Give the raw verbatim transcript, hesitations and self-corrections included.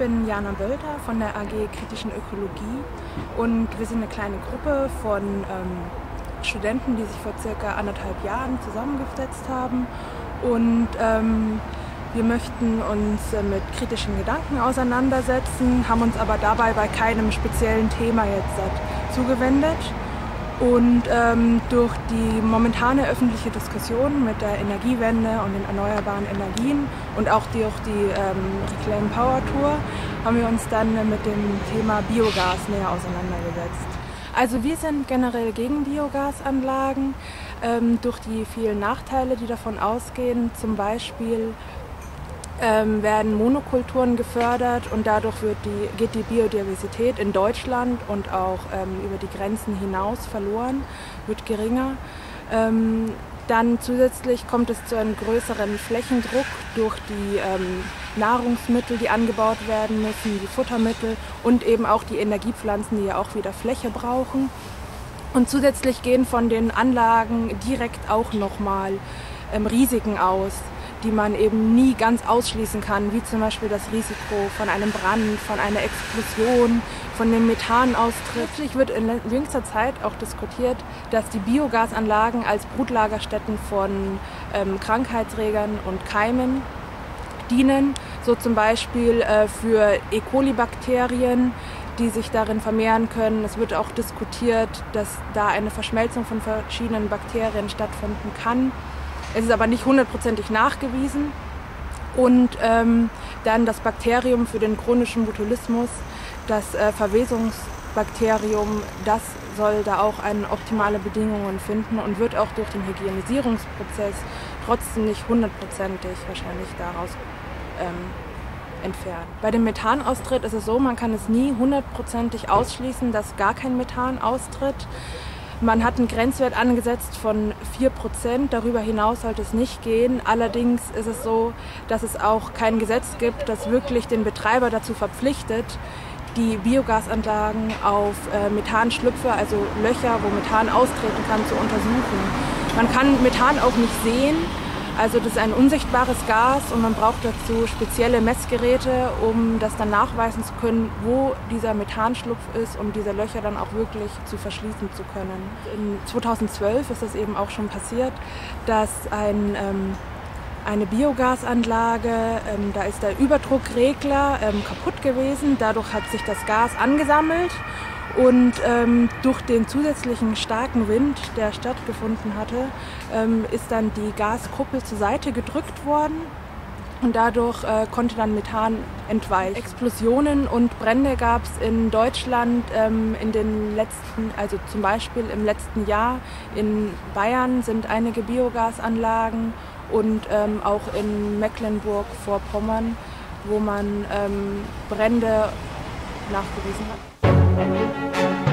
bin Jana Bölter von der A G Kritischen Ökologie und wir sind eine kleine Gruppe von ähm, Studenten, die sich vor circa anderthalb Jahren zusammengesetzt haben und ähm, wir möchten uns äh, mit kritischen Gedanken auseinandersetzen, haben uns aber dabei bei keinem speziellen Thema jetzt äh, zugewendet. Und ähm, durch die momentane öffentliche Diskussion mit der Energiewende und den erneuerbaren Energien und auch durch die ähm, Reclaim Power Tour haben wir uns dann mit dem Thema Biogas näher auseinandergesetzt. Also wir sind generell gegen Biogasanlagen, ähm, durch die vielen Nachteile, die davon ausgehen. Zum Beispiel ähm, werden Monokulturen gefördert und dadurch wird die, geht die Biodiversität in Deutschland und auch ähm, über die Grenzen hinaus verloren, wird geringer. Ähm, dann zusätzlich kommt es zu einem größeren Flächendruck durch die ähm, Nahrungsmittel, die angebaut werden müssen, die Futtermittel und eben auch die Energiepflanzen, die ja auch wieder Fläche brauchen. Und zusätzlich gehen von den Anlagen direkt auch nochmal ähm, Risiken aus, die man eben nie ganz ausschließen kann, wie zum Beispiel das Risiko von einem Brand, von einer Explosion, von dem Methanaustritt. Es wird in jüngster Zeit auch diskutiert, dass die Biogasanlagen als Brutlagerstätten von ähm, Krankheitserregern und Keimen dienen, so zum Beispiel äh, für E. coli-Bakterien, die sich darin vermehren können. Es wird auch diskutiert, dass da eine Verschmelzung von verschiedenen Bakterien stattfinden kann. Es ist aber nicht hundertprozentig nachgewiesen. Und ähm, dann das Bakterium für den chronischen Botulismus, das äh, Verwesungsbakterium, das soll da auch eine optimale Bedingungen finden und wird auch durch den Hygienisierungsprozess trotzdem nicht hundertprozentig wahrscheinlich daraus ähm, entfernen. Bei dem Methanaustritt ist es so, man kann es nie hundertprozentig ausschließen, dass gar kein Methan austritt. Man hat einen Grenzwert angesetzt von vier Prozent, darüber hinaus sollte es nicht gehen. Allerdings ist es so, dass es auch kein Gesetz gibt, das wirklich den Betreiber dazu verpflichtet, die Biogasanlagen auf äh, Methanschlüpfe, also Löcher, wo Methan austreten kann, zu untersuchen. Man kann Methan auch nicht sehen, also das ist ein unsichtbares Gas und man braucht dazu spezielle Messgeräte, um das dann nachweisen zu können, wo dieser Methanschlupf ist, um diese Löcher dann auch wirklich zu verschließen zu können. In zweitausendzwölf ist es eben auch schon passiert, dass ein ähm, eine Biogasanlage, ähm, da ist der Überdruckregler ähm, kaputt gewesen, dadurch hat sich das Gas angesammelt und ähm, durch den zusätzlichen starken Wind, der stattgefunden hatte, ähm, ist dann die Gaskuppel zur Seite gedrückt worden und dadurch äh, konnte dann Methan entweichen. Explosionen und Brände gab es in Deutschland ähm, in den letzten, also zum Beispiel im letzten Jahr. In Bayern sind einige Biogasanlagen und ähm, auch in Mecklenburg-Vorpommern, wo man ähm, Brände nachgewiesen hat.